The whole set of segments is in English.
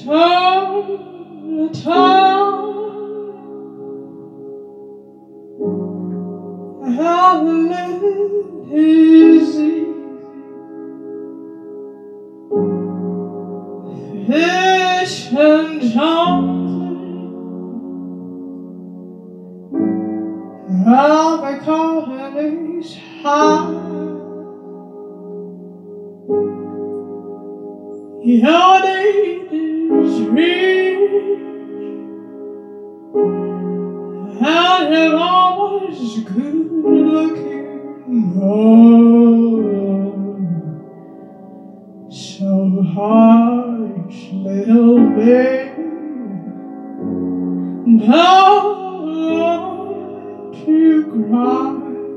the time how living is easy. Fish and jumping, I'll be calling these high. Your need is real, and you're always good looking. Oh, so hush, little baby, don't you cry.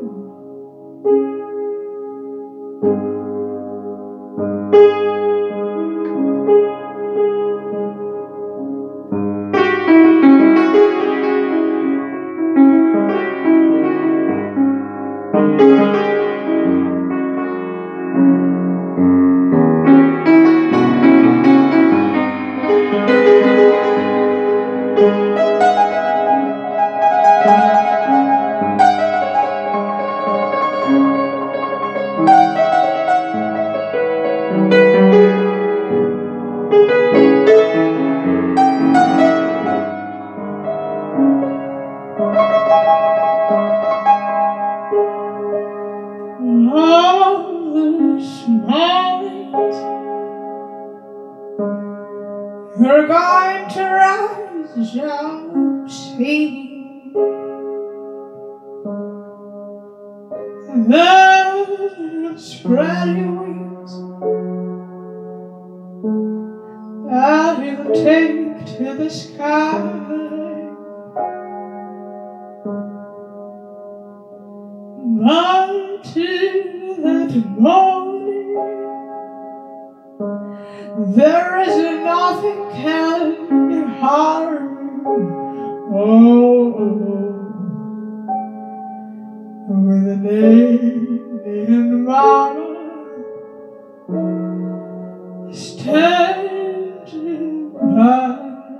You're going to rise up, see. Then spread your wings, and you'll take to the sky. But till that morning, there is nothing can harm. Oh, with an Indian mama standing by,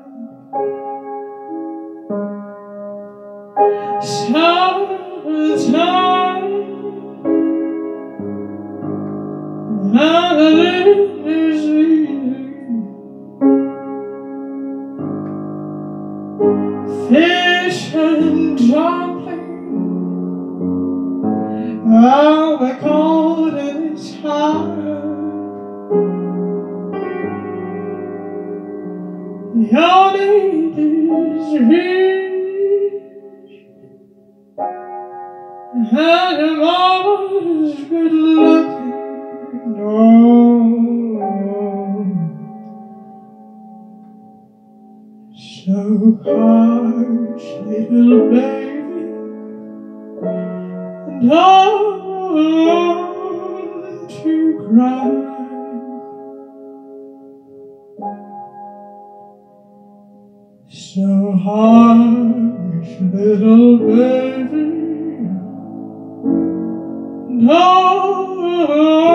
sometime nothing is easy. Fish and dumpling, I'll be cold in its heart. Your need is rich, and I'm always good looking. So hush, little baby, don't you cry. So hush, little baby, don't